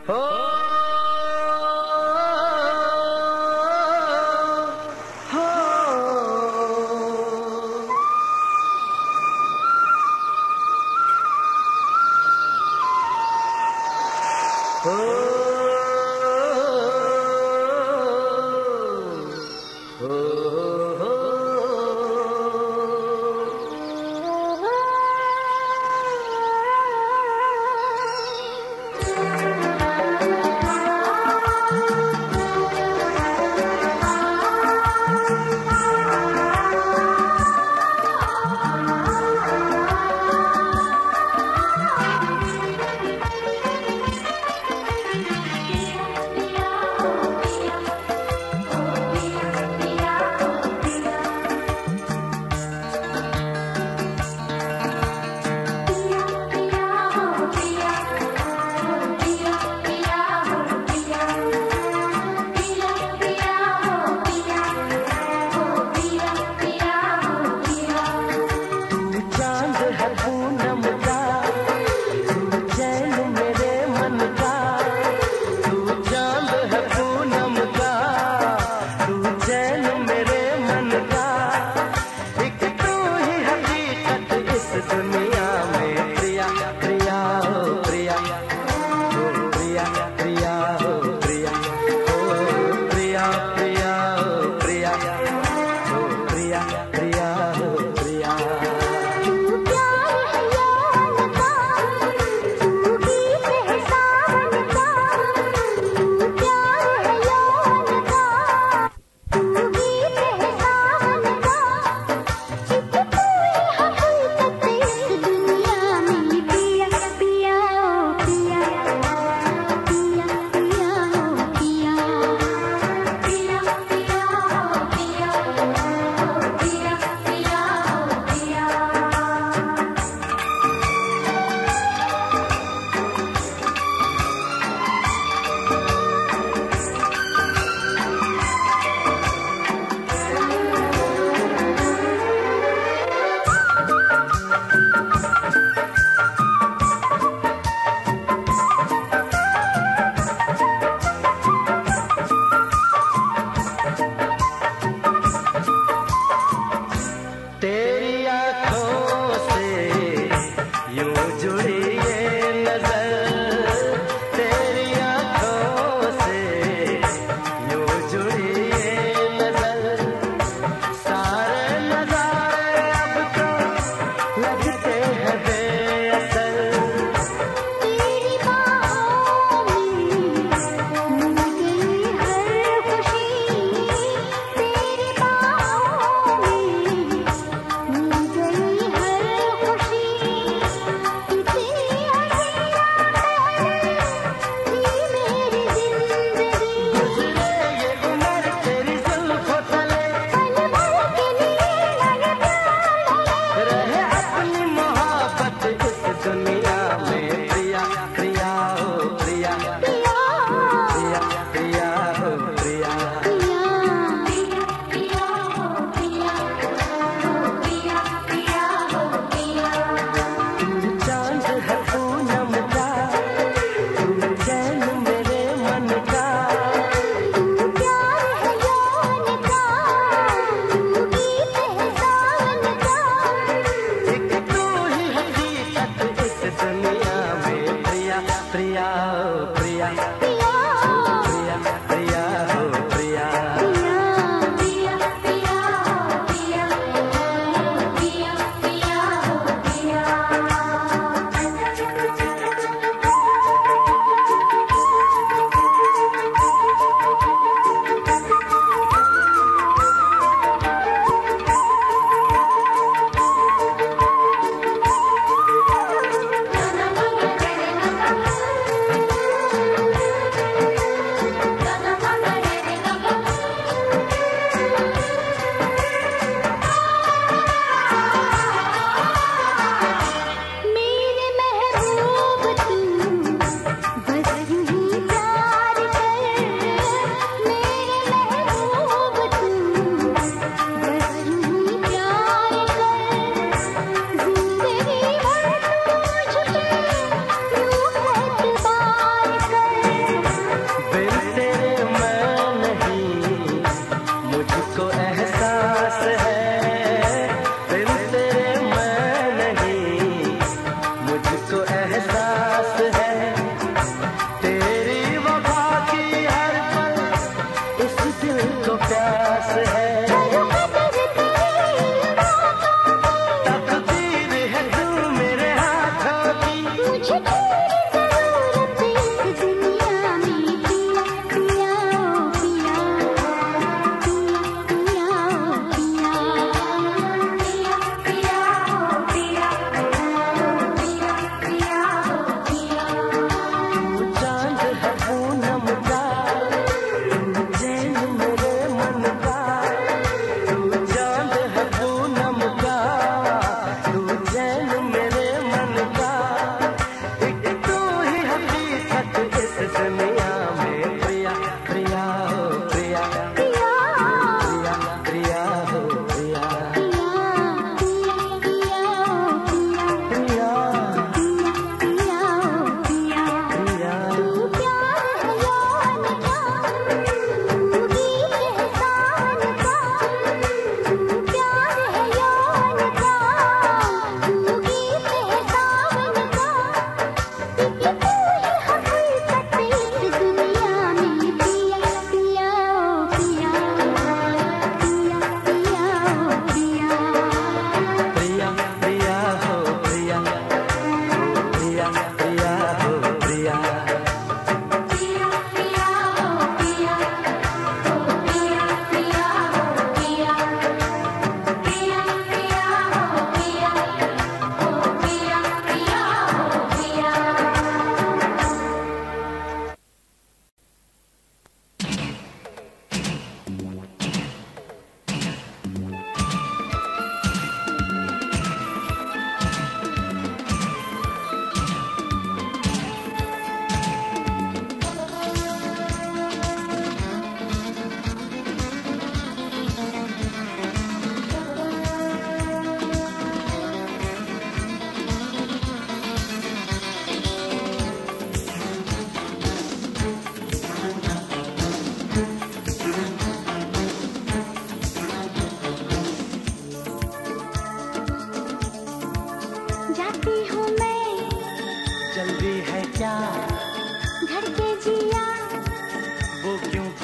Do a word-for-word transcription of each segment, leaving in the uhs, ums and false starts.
हो हो हो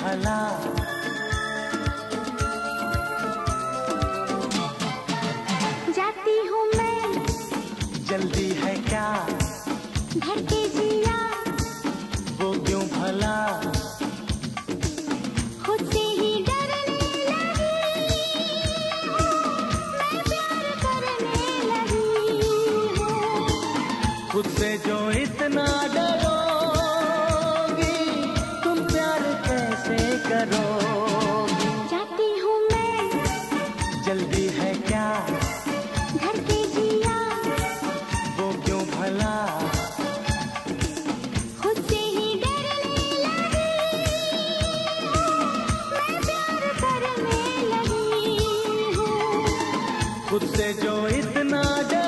भला। जाती हूँ मैं, जल्दी है क्या, घर के जिया वो क्यों भला। खुद से ही डरने लगी हूँ, मैं प्यार करने लगी हूँ। खुद से जो इतना डरोगी, तुम प्यार कैसे करोगी। जाती हूँ मैं, जल्दी है क्या, घर के जिया वो क्यों भला। खुद से ही डरने लगी हूँ, मैं प्यार करने लगी हूँ। खुद से जो इतना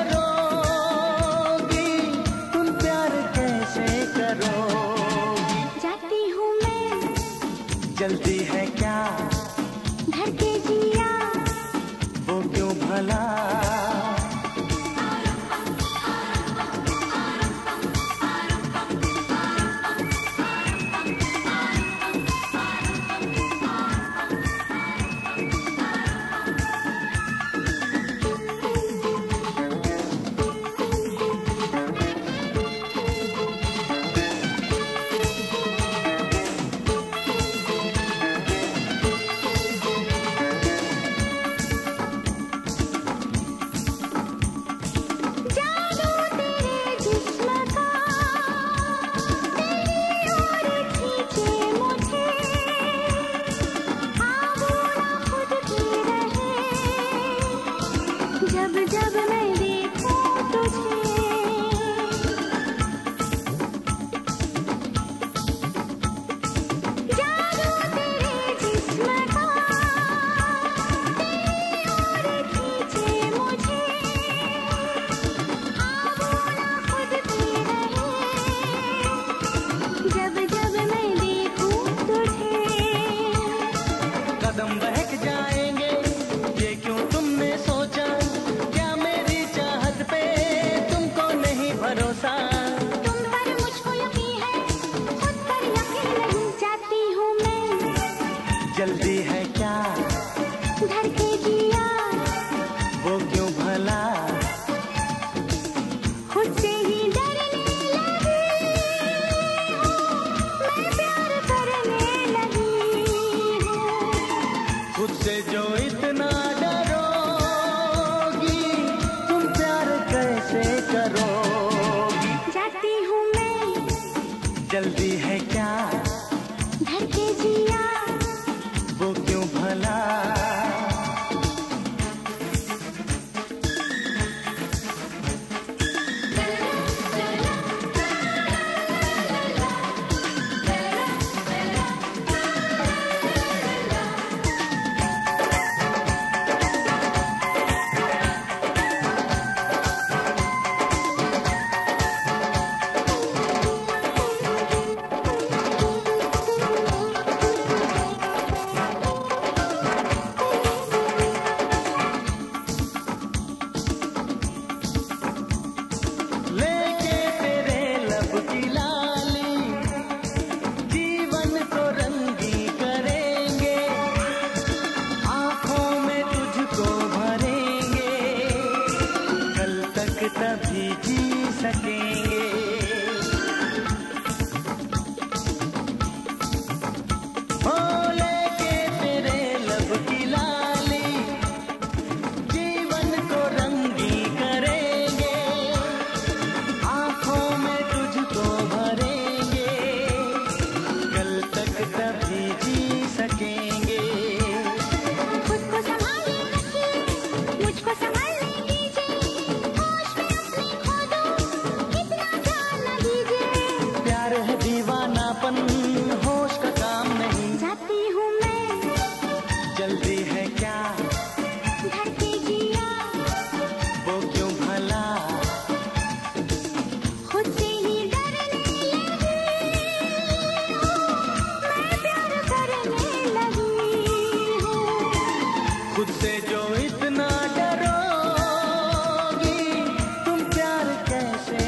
डरोगी, तुम प्यार कैसे करोगी। जाती हूँ मैं, जल्दी है क्या, घर के जिया वो क्यों भला। जादू तेरे जिस्म का तेरी ओर खींचे मुझे, ख्वाबों ना खुद के रहे जब जब मैं देखूं तुझे। जादू तेरे जिस्म का तेरी ओर खींचे मुझे, खुद के रहे जब जब मैं देखूं तुझे। कदम बहक जाएंगे, ये क्यों तुमने सोचा, क्या मेरी चाहत पे तुमको नहीं भरोसा। तुम पर मुझको यकीन है, खुद पर यकीन नहीं। जाती हूँ मैं, जल्दी है क्या, घर के जिया वो क्यों भला। खुद से ही डरने लगी हूँ, मैं प्यार करने लगी हूँ। खुद से जो इतना डरोगी, तुम प्यार कैसे करोगी। जाती हूँ मैं, जल्दी है क्या, घर के जिया वो क्यों भला। लेके तेरे लब की लाली, जीवन को रंगी करेंगे, आंखों में तुझको भरेंगे, कल तक तभी जी सकेंगे। हो लेके तेरे लब की लाली, जीवन को रंगी करेंगे, आंखों में तुझको भरेंगे, कल तक तभी जी सकेंगे। खुद को संभाले रखिए, मुझको संभालने दीजिए, होश में अपने खो दो, कितना ध्यान न दीजिए। प्यार है दीवानापन, होश का काम नहीं। जाती हूँ मैं, जल्दी है क्या, घर के जिया वो क्यों भला। खुद से ही डरने लगी हूँ, मैं प्यार करने लगी हूँ। खुद से जो इतना डरोगी, तुम प्यार कैसे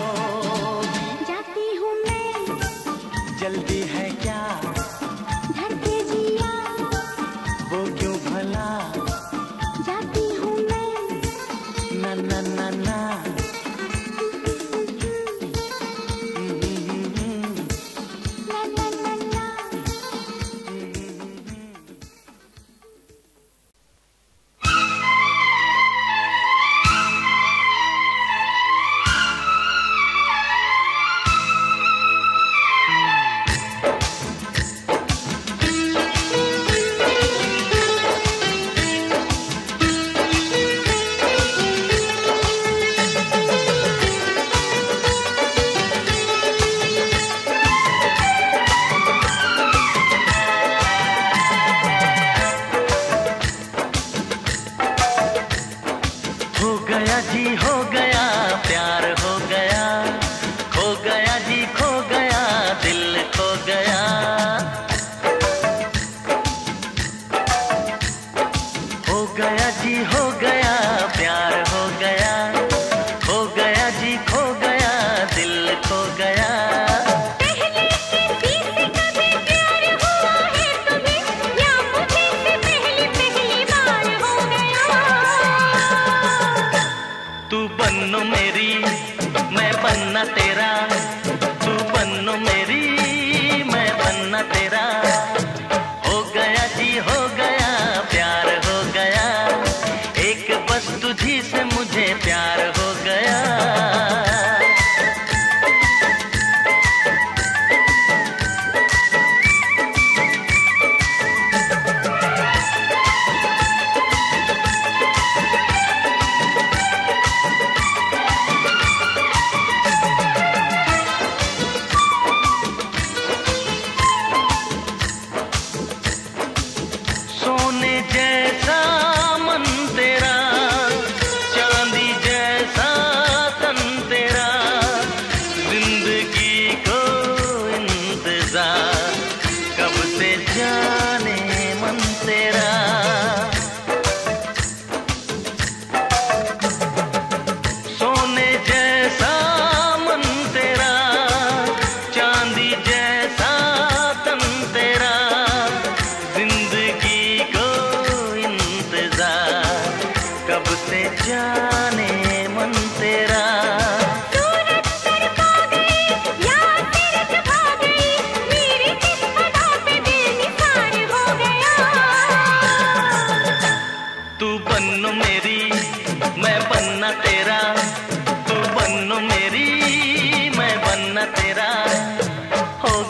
करोगी। जाती हूँ मैं, जल्दी है क्या, घर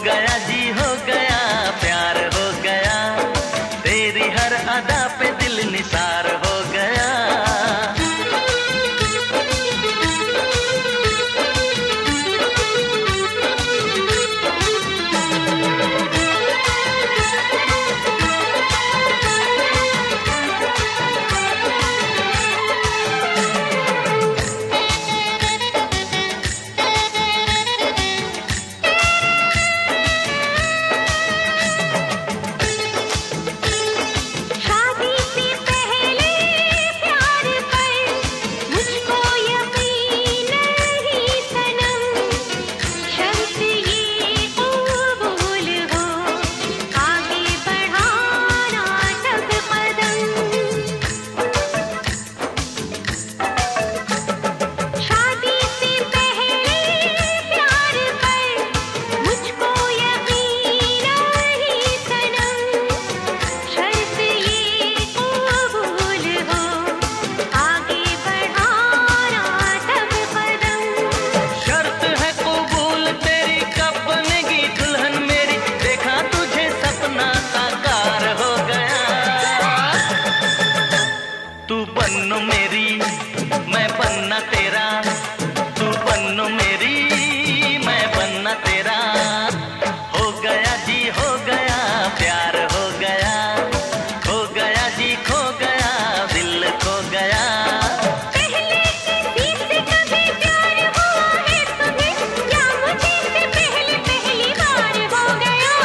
गया जी हो गया, प्यार हो गया, तेरी हर अदा पे दिल निसार हो गया। तू बन्नो मेरी मैं बनना तेरा, तू बन्नो मेरी मैं बनना तेरा। हो गया जी हो गया, प्यार हो गया, हो गया जी खो गया, दिल खो गया। पहले किसी से कभी प्यार हुआ है तुम्हें, या मुझे से पहले पहली बार हो गया।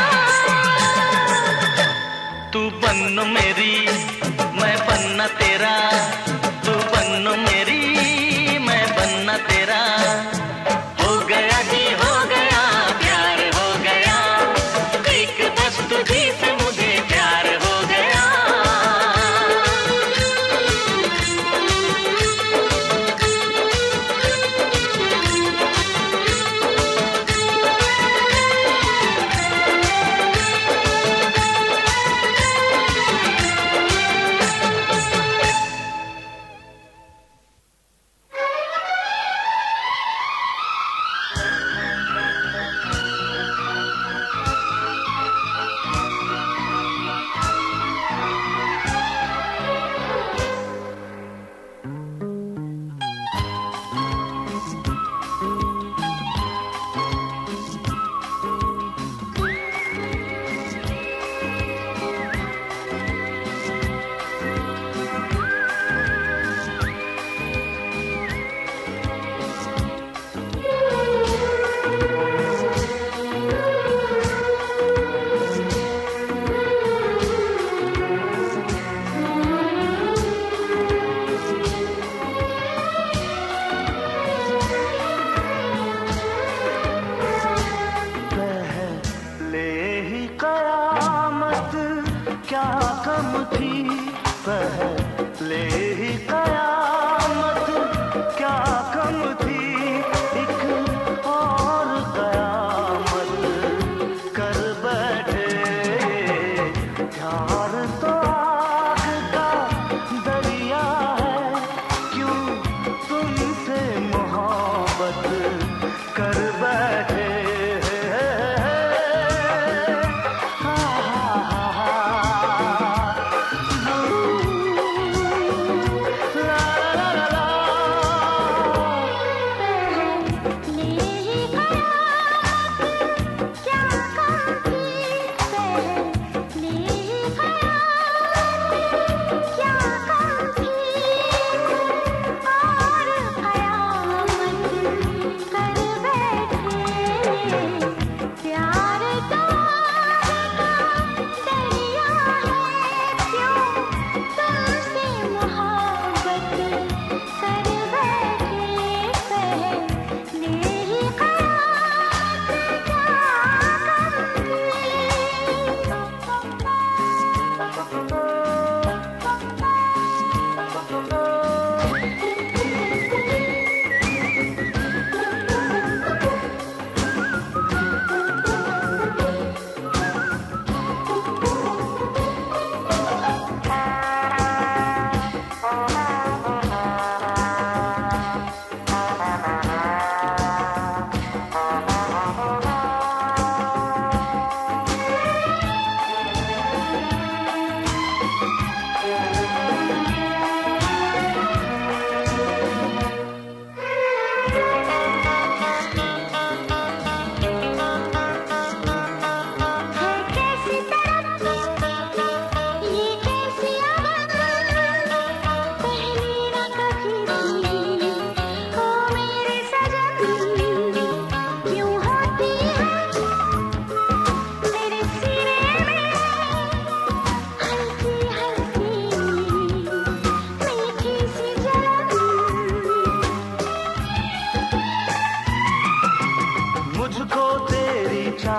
तू बन्नो मेरी मैं बनना तेरा, तू बन्नो मेरी मैं बनना तेरा। हो गया जी हो गया, प्यार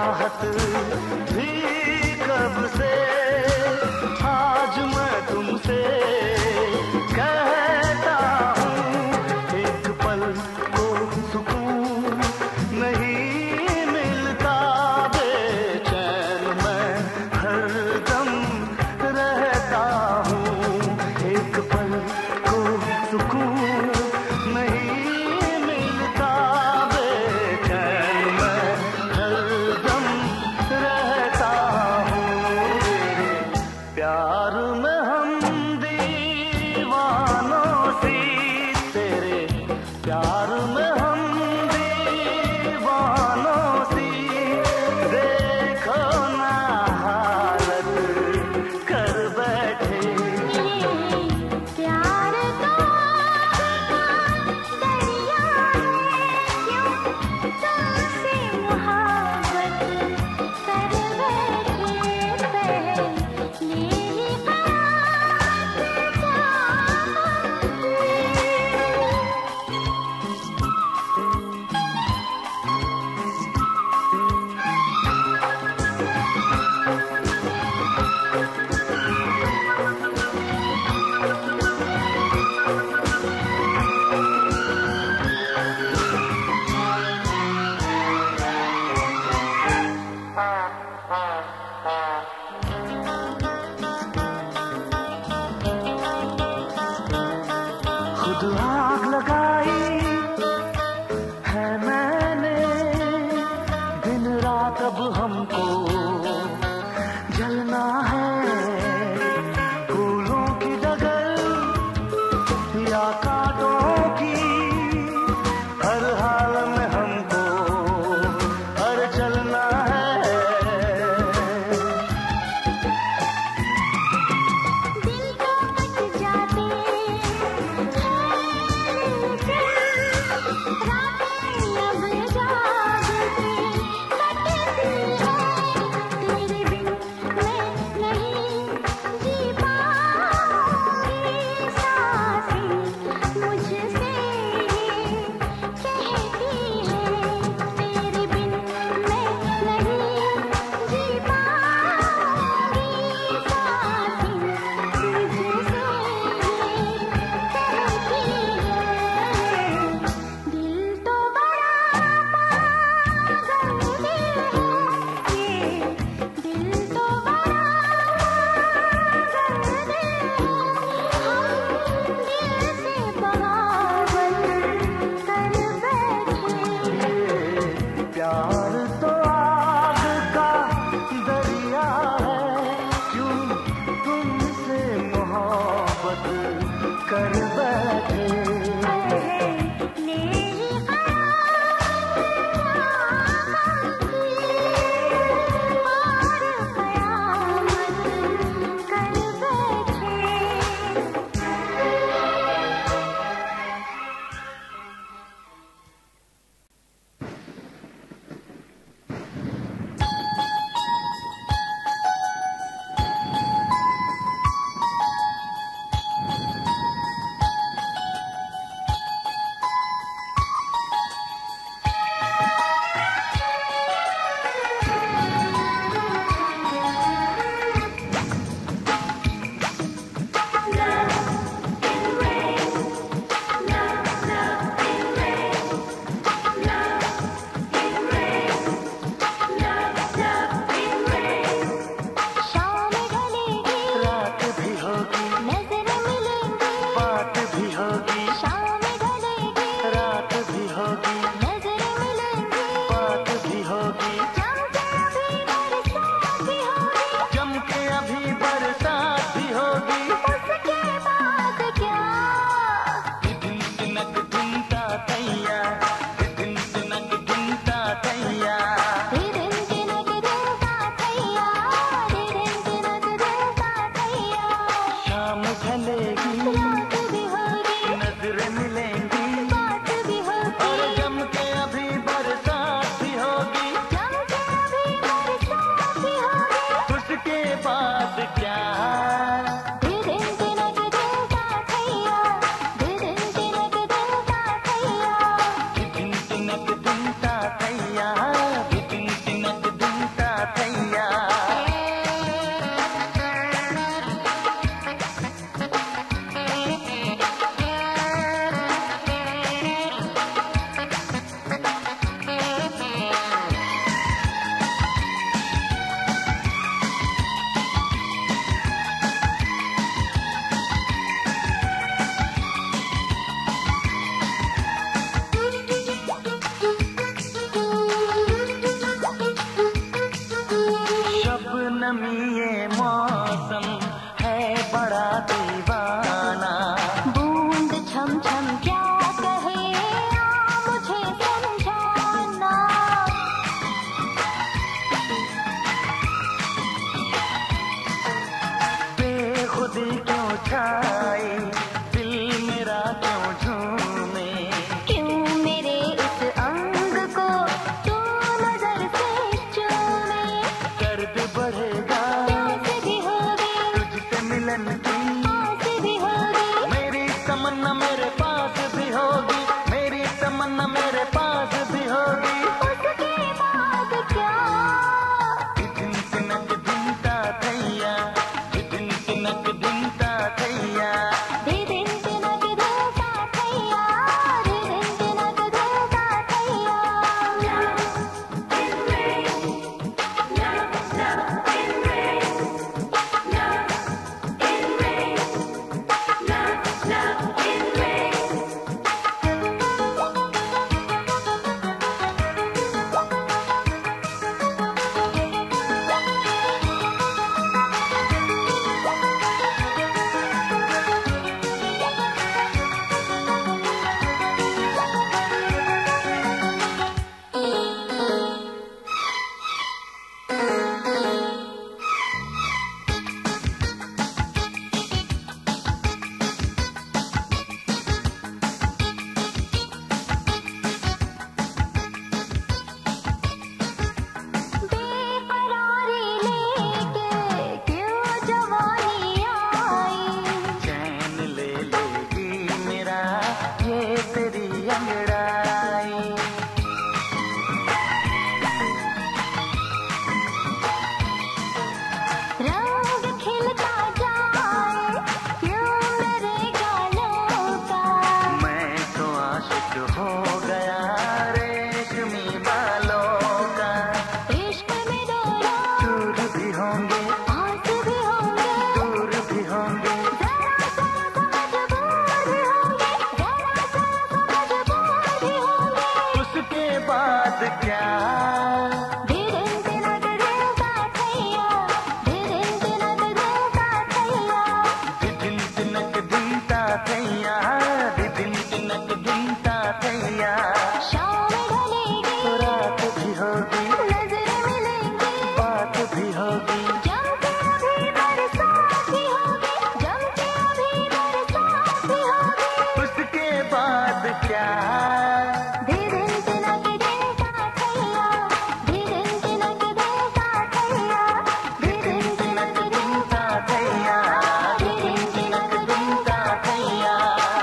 चाहत भी कब से, आज मैं तुमसे कहता हूँ, एक पल को सुकून नहीं मिलता, बेचैन मैं हरदम रहता हूँ, एक पल को सुकून नहीं मिलता, बेचैन मैं हरदम रहता नमी ये मौसम है बड़ा दीवाना। बूंद छम छम क्या कहे आ मुझे समझाना। बेखुदी क्यों छाई दिल मेरा क्यों झूमे। क्यों मेरे इस अंग को तू नजर से चूमे। दर्द बढ़ेगा प्यास भी होगी तुझसे मिलन की। आस भी होगी मेरी तमन्ना मेरे पास भी होगी, मेरी तमन्ना मेरे पास भी होगी। उसके बाद क्या। दिन तिनक दिनता थैया, दिन तिनक दिनता थैया। दे दिन तिनक दिलता थैया, दे दिन तिनक दिलता थैया। बेकरारी लेके क्यों जवानी आई। चैन ले लेगी मेरा ये तेरी अंगड़ाई। रंग खिलता जाए क्यों मेरे गालों का। मैं तो आशिक हो गया रेशमी बालों का। इश्क में डोला दूर भी होंगे आस भी होंगे। दूर भी होंगे। जरा सा मजबूर भी होंगे, जरा सा मजबूर भी होंगे। उसके बाद क्या। दे दिन तिनक दिलता थैया, दे दिन तिनक दिलता थैया। दिन तिनक दिनता थैया, दिन तिनक दिनता थैया। शाम ढलेगी रात भी होगी नजरें मिलेंगी, बात भी होगी। जम के अभी बरसात भी होगी, जम के अभी बरसात भी होगी। उसके बाद क्या। दे दिन तिनक दिलता थैया, दे दिन तिनक दिलता थैया, दे दिन तिनक दिलता थैया, दे दिन तिनक दिनता थैया।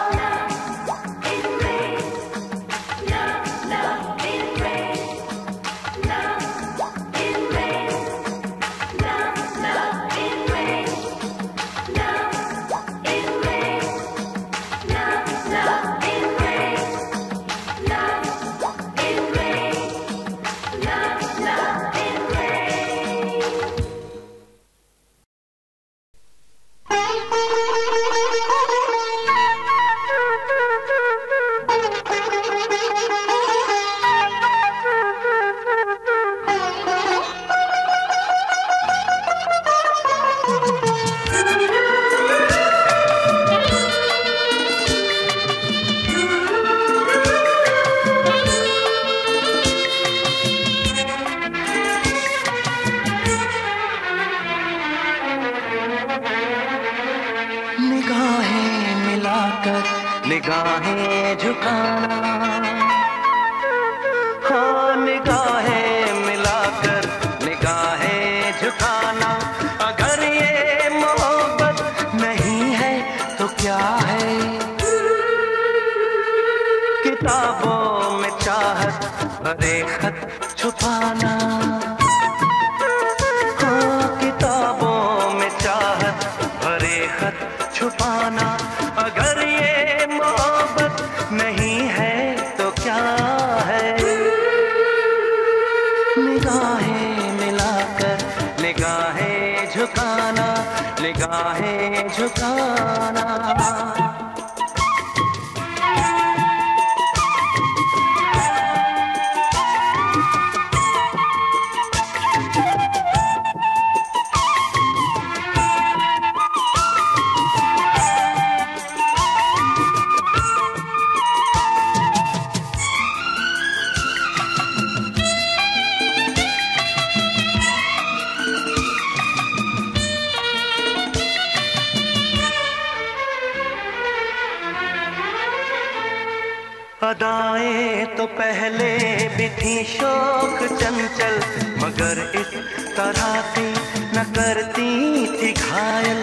निगाहें मिलाकर निगाहें झुकाना। हाँ निगाहें मिलाकर निगाहें झुकाना। अगर ये मोहब्बत नहीं है तो क्या है। किताबों में चाहत भरे खत छुपाना। हाँ किताबों में चाहत भरे खत छुपाना। अगर ये मोहब्बत नहीं है तो क्या है। निगाहें मिलाकर निगाहें झुकाना, निगाहें झुकाना। अदाएं तो पहले भी थी शौक चंचल, मगर इस तरह से न करती थी घायल।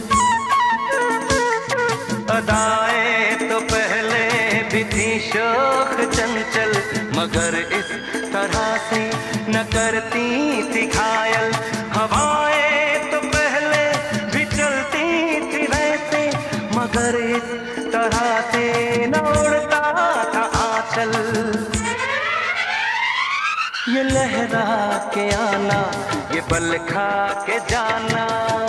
अदाएं तो पहले भी थी शौक चंचल, मगर इस तरह से न करती थी घायल। हवाएं तो पहले भी चलती थी वैसे, मगर इस तरह से न उड़ता था आंचल। ये लहरा के आना, ये बल खा के जाना,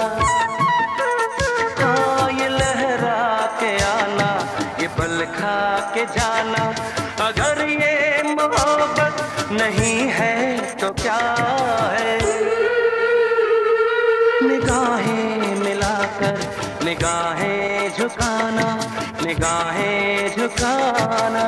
हाँ ये लहरा के आना, ये बल खा के जाना। अगर ये मोहब्बत नहीं है तो क्या है? निगाहें मिलाकर निगाहें झुकाना, निगाहें झुकाना।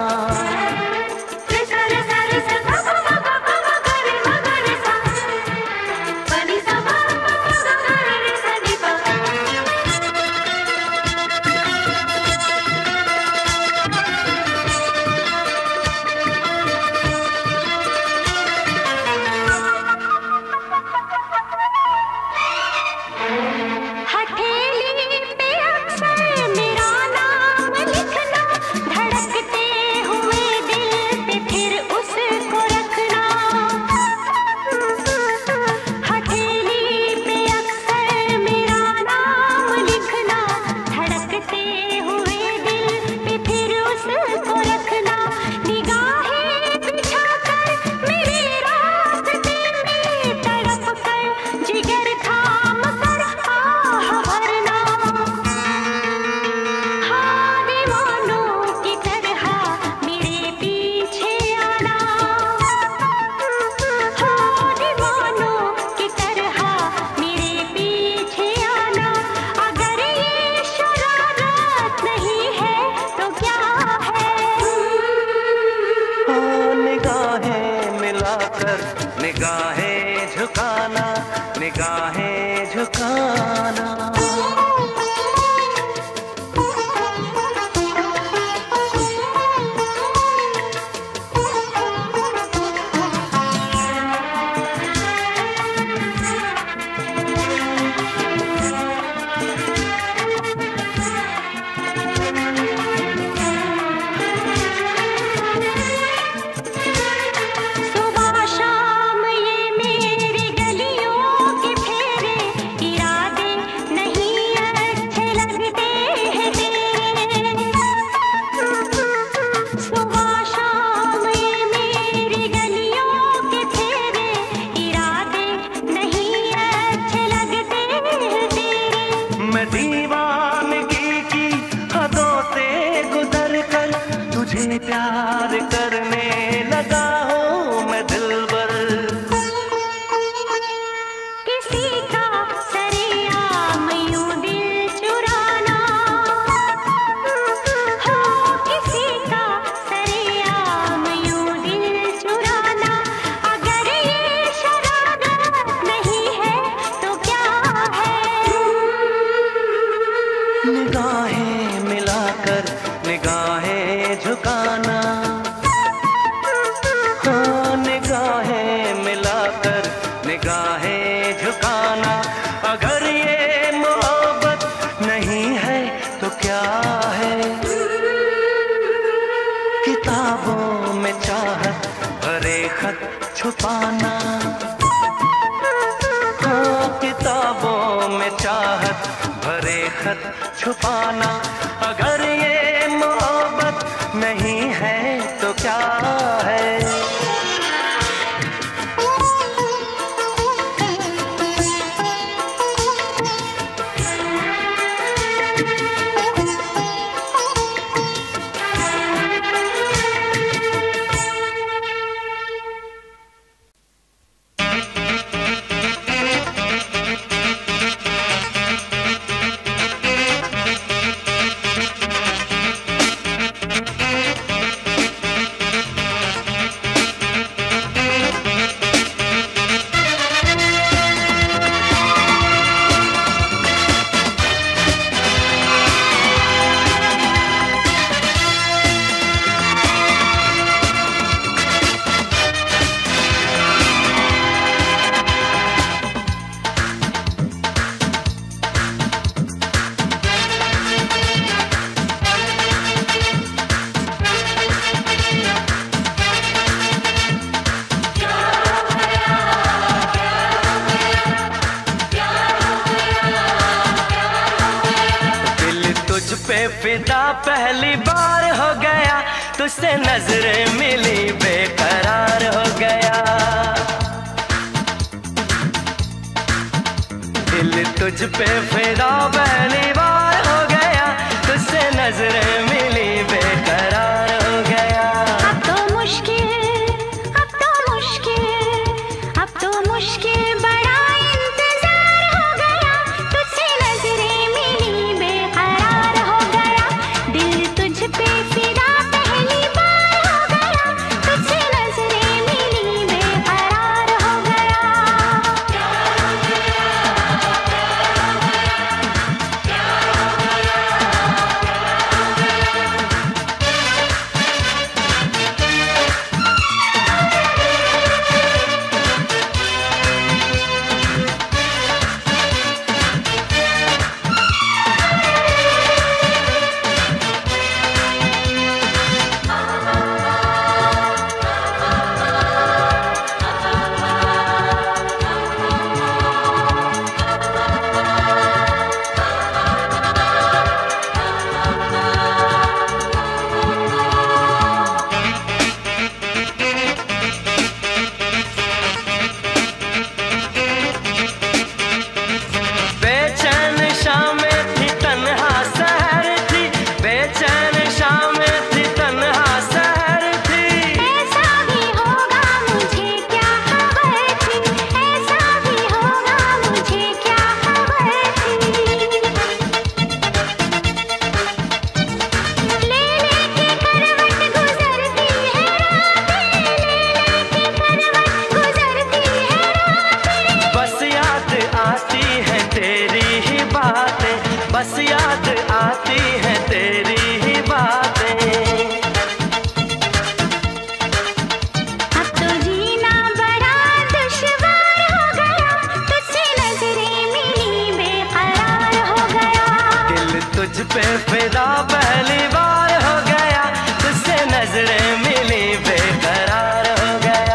निगाहें झुकाना, निगाहें झुकाना। प्यार करने लगा हूँ मैं दिलबर, किसी का सरेआम यूं दिल चुराना, हो किसी का सरेआम यूं दिल चुराना। अगर ये शरारत नहीं है तो क्या है? निगाहें मिलाकर निगाहें झुकाना, हाँ निगाहें मिलाकर निगाहें झुकाना। अगर ये मोहब्बत नहीं है तो क्या है? किताबों में चाहत भरे खत छुपाना, हाँ किताबों में चाहत भरे खत छुपाना। अगर ये मोहब्बत नहीं है तो क्या है? फिदा पहली बार हो गया, तुझसे नजरें मिली बेकरार हो गया। दिल तुझ पे फिदा पहली बार हो गया, तुझसे नजरें मिली बेकरार हो गया। अब तो मुश्किल, अब तो मुश्किल, अब तो मुश्किल बड़ा इंतजार हो गया, तुझसे नजरें मिली बेकरार हो गया। दिल तुझ पे फिदा पहली बार हो गया, तुझसे नजरें मिली बेकरार हो गया। बेचैन शामें थी तन्हा सहर थी, बेचैन शामें थी तन्हा सहर थी। ऐसा भी होगा मुझे क्या खबर थी, ऐसा भी होगा मुझे क्या खबर थी। ले लेके करवट गुजरती है रातें, ले लेके करवट गुजरती है रातें। बस याद आती है तेरी ही बातें, बस याद आती है तेरी ही बातें। अब तो जीना बड़ा दुश्वार हो गया, तुझसे नजरें मिली बेकरार हो गया। दिल तुझ पे फिदा पहली बार हो गया, तुझसे नजरें मिली बेकरार हो गया।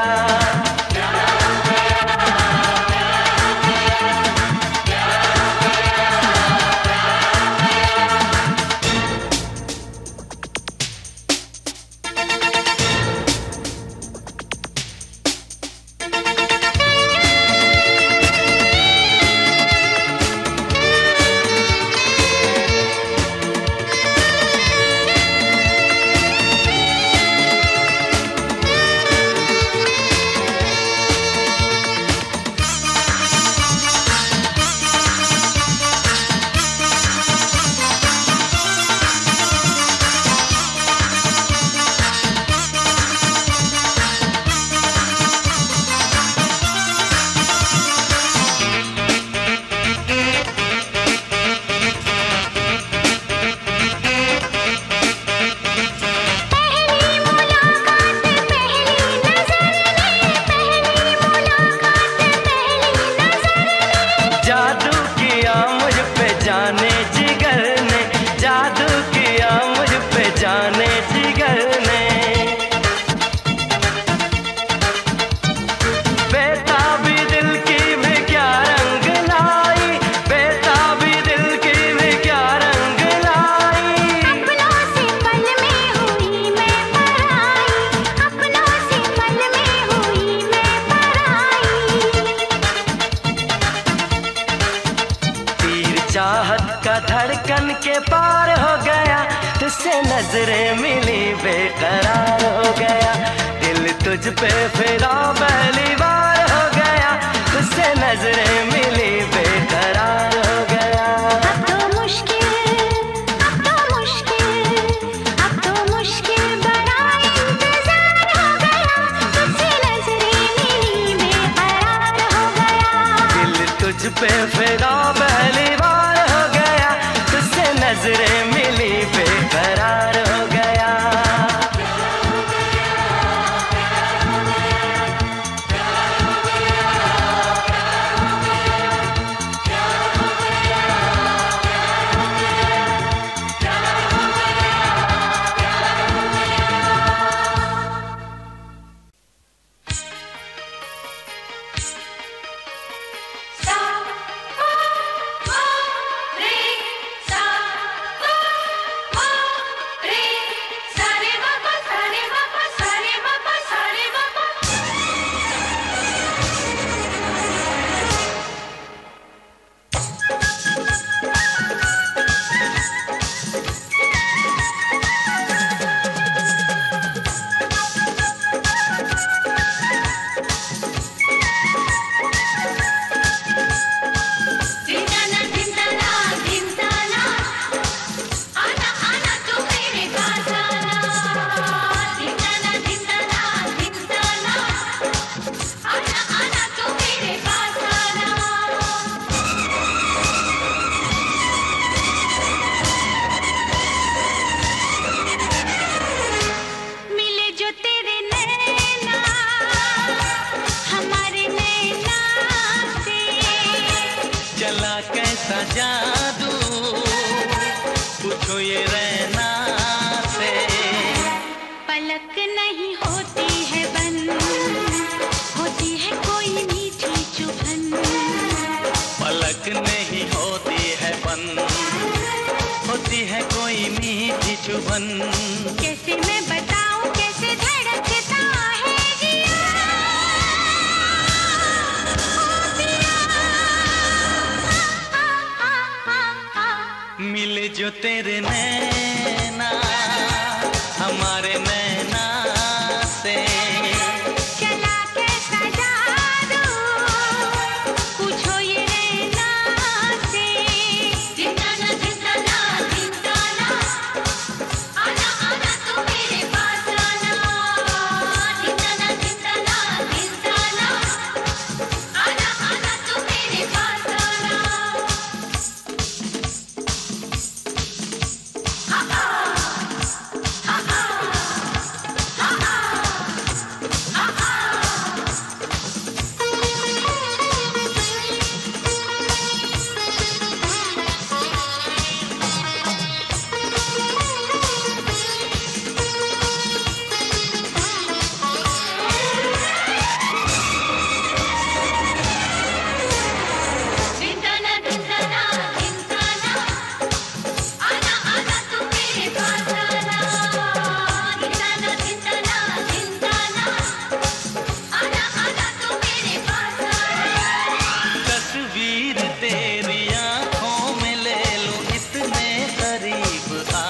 पहली मुलाकात पहली नजर में, पहली मुलाकात पहली नजर में। जादू किया मुझ पे जाने जिगर ने, जादू किया मुझ पे जाने जिगर ने। बेताबी दिल की भी क्या रंग लाई, बेताबी दिल की भी क्या रंग लाई। अपनों से पल में हुई मैं पराई, अपनों से पल में हुई मैं पराई। तीर चाहत का धड़कन के पार हो गया, तुझसे नजरें मिली बेकरार हो गया। दिल तुझ पे फिदा पहली बार हो गया, तुझसे नजरें मिली बेकरार हो गया। अब तो मुश्किल, अब तो मुश्किल, अब तो मुश्किल बड़ा इंतजार हो गया, तुझसे नजरें मिली बेकरार हो गया। दिल तुझ पे फिदा पहली बार हो गया, तुझसे नजरें मिली बेकरार हो गया। Stop. कैसा जादू, पूछो ये रहना से। पलक नहीं होती है बंद, होती है कोई मीठी चुभन। पलक नहीं होती है बंद, होती है कोई मीठी चुभन। कैसे मैं बताऊं कैसे धड़कता है जिया, मिले जो तेरे नैना हमारे नैना से। चला कैसा जादू, पूछो ये रहना से। जिंदाना जिंदाना जिंदाना, आना आना तू मेरे पास आना। जिंदाना जिंदाना जिंदाना, आना आना तू मेरे पास आना। जिंदाना जिंदाना जिंदाना, आना आना तू मेरे पास आना। जिंदाना जिंदाना जिंदाना, आना आना तू मेरे पास आना। तस्वीर तेरी आंखों में ले लूं इतने करीब आ।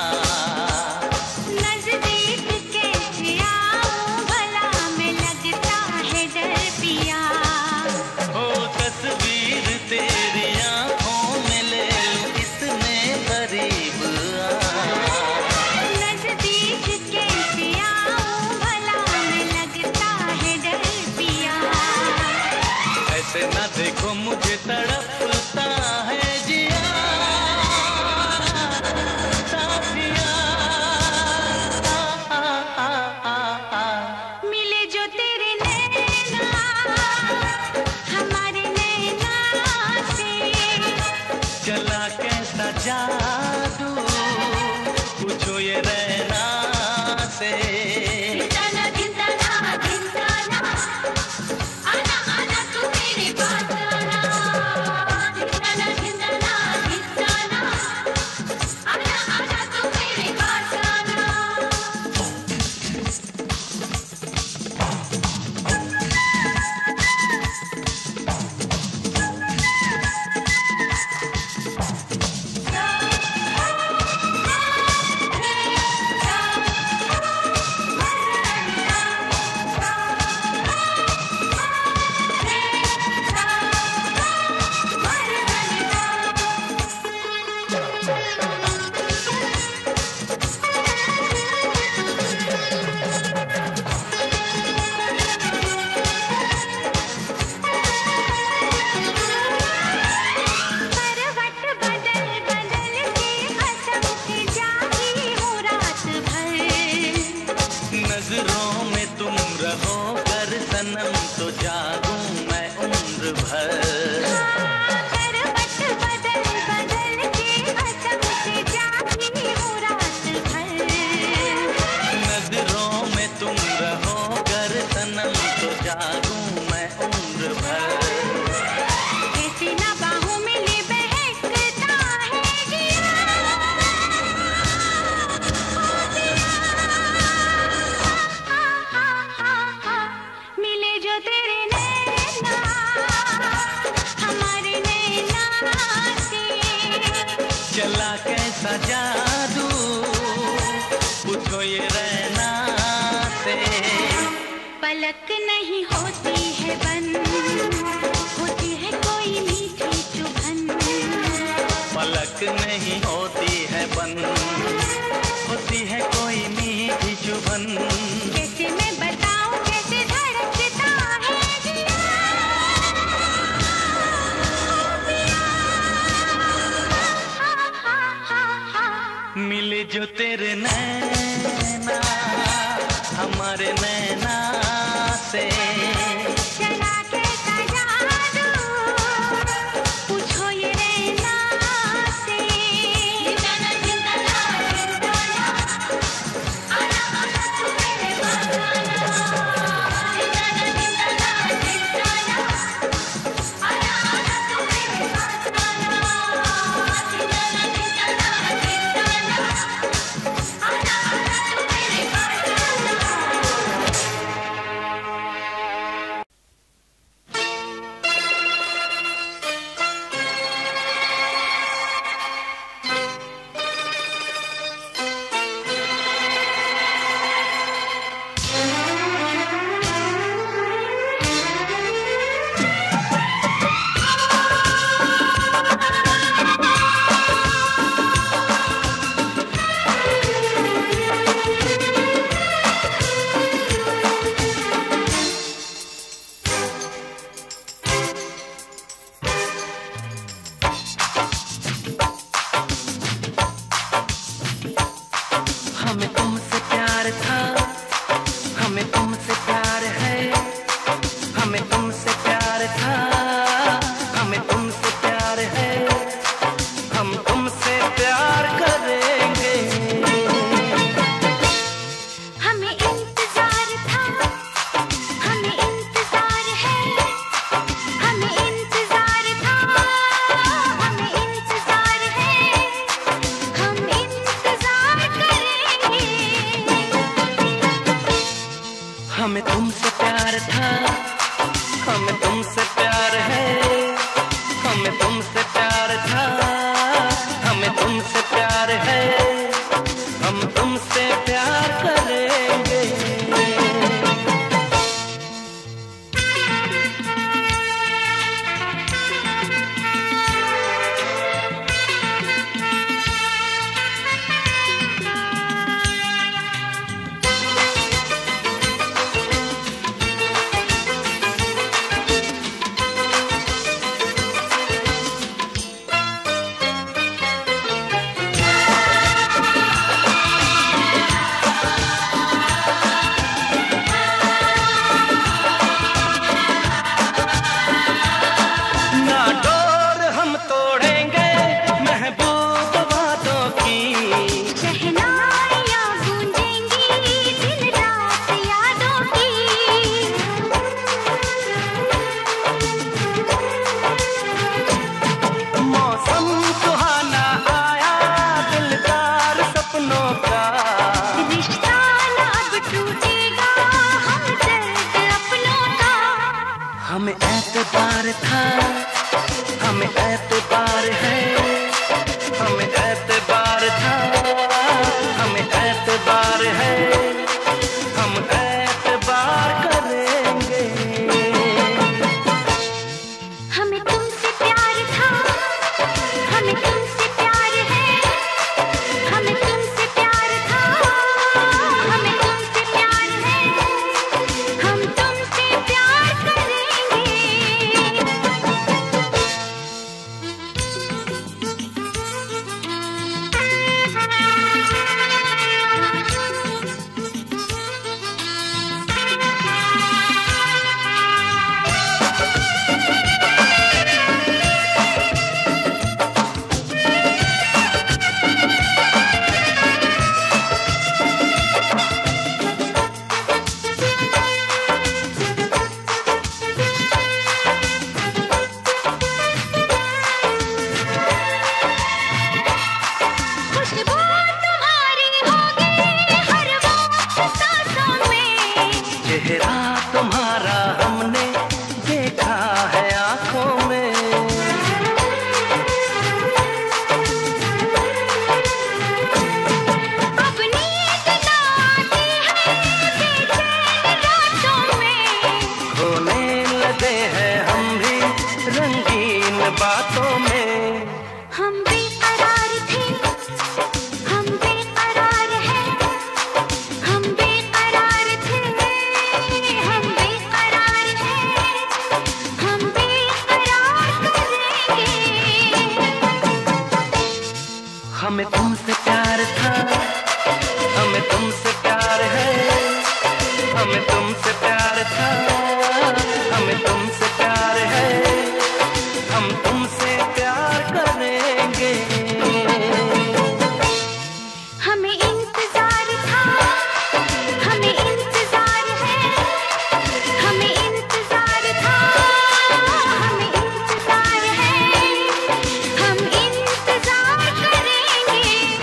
नजदीक कैसे आऊं भला, मैं लगता है डर पिया। हो तस्वीर तेरी आंखों में ले लूं इतने करीब आ। नजदीक कैसे आऊं भला, मैं लगता है डर पिया। ऐसे ना देखो मुझे तड़पता है जिया साथिया। आ, आ, आ, आ, आ। मिले जो तेरे नैना हमारे नैना से। चला कैसा जादू, पूछो ये रहना से। जिंदाना जिंदाना जिंदाना, आना आना तू मेरे पास आना। जिंदाना जिंदाना जिंदाना, आना आना तू मेरे पास आना। करवट बदल बदल के कसम से जागी हूँ रात भर। नजरों में तुम रहो कर सनम, तो जागूं मैं उम्र भर। करवट बदल बदल के कसम से जागी हूँ रात भर। नजरों में तुम रहो कर सनम, तो जागूं मैं उम्र भर। कैसे ना बाहों में ले बहकता है जिया, मिले जो तेरे नैना हमारे नैना से। चला कैसा जादू, पूछो ये रहना से। पलक नहीं होती है बंद, होती है कोई मीठी चुभन। पलक नहीं होती है बंद, होती है कोई मीठी चुभन। कैसे मैं बताऊं कैसे धड़कता है जिया, मिले जो तेरे नैना हमारे नैना से। चला के पार था, हमें एतबार है, हमें एतबार था, हमें एतबार है, हम एतबार करेंगे। हमें तुमसे प्यार था, हमें तुमसे प्यार है, हमें तुमसे प्यार था, हमें तुमसे प्यार है, हम तुमसे प्यार करेंगे। खुशबू तुम्हारी होगी हर वक्त सांसों में, चेहरा तुम्हारा हमने देखा है आंखों में। अब नींद ना आती है बेचैन रातों में, खोने लगे हैं हम भी रंगीन बातों में। हम बेकरार थे, हम बेकरार हैं, हम बेकरार थे, हम बेकरार हैं, हम बेकरार करेंगे। हमें तुमसे प्यार था, हमें तुमसे प्यार है, हमें तुमसे प्यार था, हमें तुमसे प्यार है, हम तुमसे प्यार करेंगे। हमें इंतजार था, हमें इंतजार है, हमें इंतजार था, हमें इंतजार है, हम इंतजार करेंगे।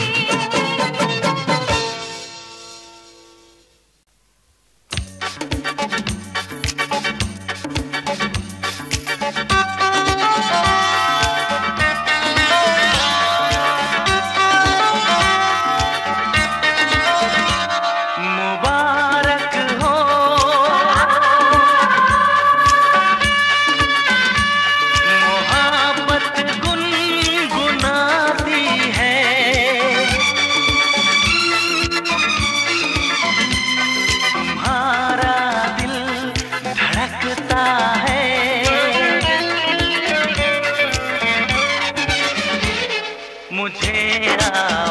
मुबारक हो मोहब्बत गुनगुनाती है, तुम्हारा दिल धड़कता है, मुझे